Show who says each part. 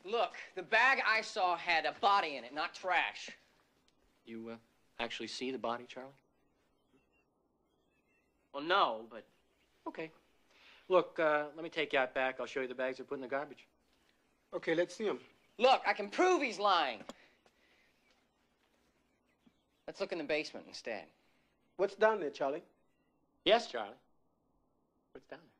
Speaker 1: Look, the bag I saw had a body in it, not trash.
Speaker 2: You, actually see the body, Charlie?
Speaker 1: Well, no, but...
Speaker 2: Okay. Look, let me take you out back. I'll show you the bags they put in the garbage.
Speaker 3: Okay, let's see him.
Speaker 1: Look, I can prove he's lying. Let's look in the basement instead.
Speaker 3: What's down there, Charlie?
Speaker 2: Yes, Charlie. What's down there?